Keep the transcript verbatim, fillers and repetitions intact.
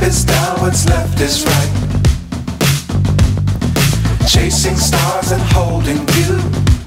is down, what's left is right. Chasing stars and holding you.